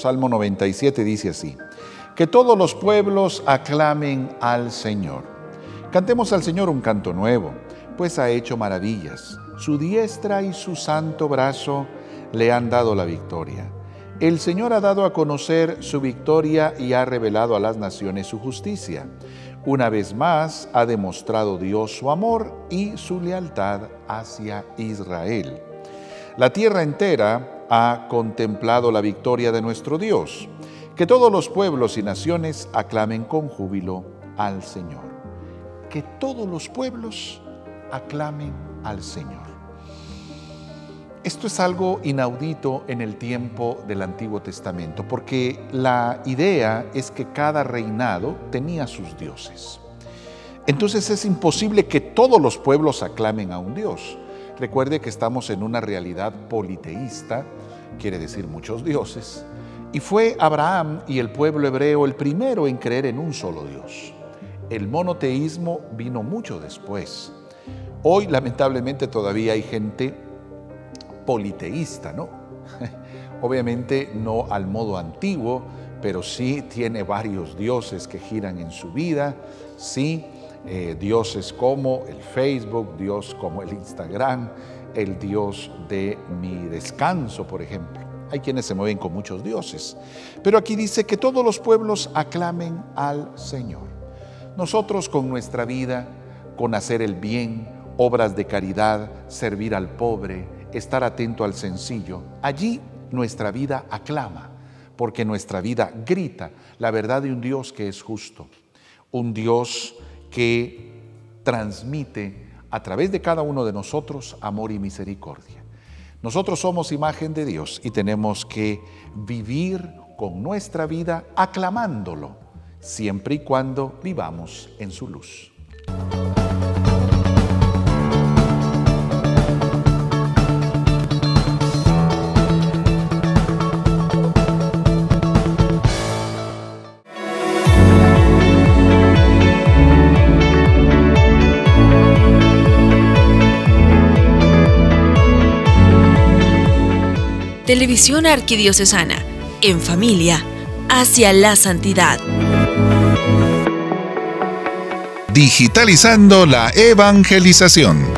Salmo 97 dice así: que todos los pueblos aclamen al Señor. Cantemos al Señor un canto nuevo, pues ha hecho maravillas. Su diestra y su santo brazo le han dado la victoria. El Señor ha dado a conocer su victoria y ha revelado a las naciones su justicia. Una vez más ha demostrado Dios su amor y su lealtad hacia Israel. La tierra entera ha contemplado la victoria de nuestro Dios. Que todos los pueblos y naciones aclamen con júbilo al Señor. Que todos los pueblos aclamen al Señor. Esto es algo inaudito en el tiempo del Antiguo Testamento, porque la idea es que cada reinado tenía sus dioses. Entonces es imposible que todos los pueblos aclamen a un Dios. Recuerde que estamos en una realidad politeísta, quiere decir muchos dioses, y fue Abraham y el pueblo hebreo el primero en creer en un solo Dios. El monoteísmo vino mucho después. Hoy, lamentablemente, todavía hay gente politeísta, ¿no? Obviamente no al modo antiguo, pero sí tiene varios dioses que giran en su vida, sí, dioses como el Facebook, Dios como el Instagram, el Dios de mi descanso, por ejemplo. Hay quienes se mueven con muchos dioses, pero aquí dice que todos los pueblos aclamen al Señor. Nosotros con nuestra vida, con hacer el bien, obras de caridad, servir al pobre, estar atento al sencillo, allí nuestra vida aclama, porque nuestra vida grita la verdad de un Dios que es justo, un Dios que transmite a través de cada uno de nosotros amor y misericordia. Nosotros somos imagen de Dios y tenemos que vivir con nuestra vida aclamándolo, siempre y cuando vivamos en su luz. Televisión Arquidiocesana, en familia, hacia la santidad. Digitalizando la evangelización.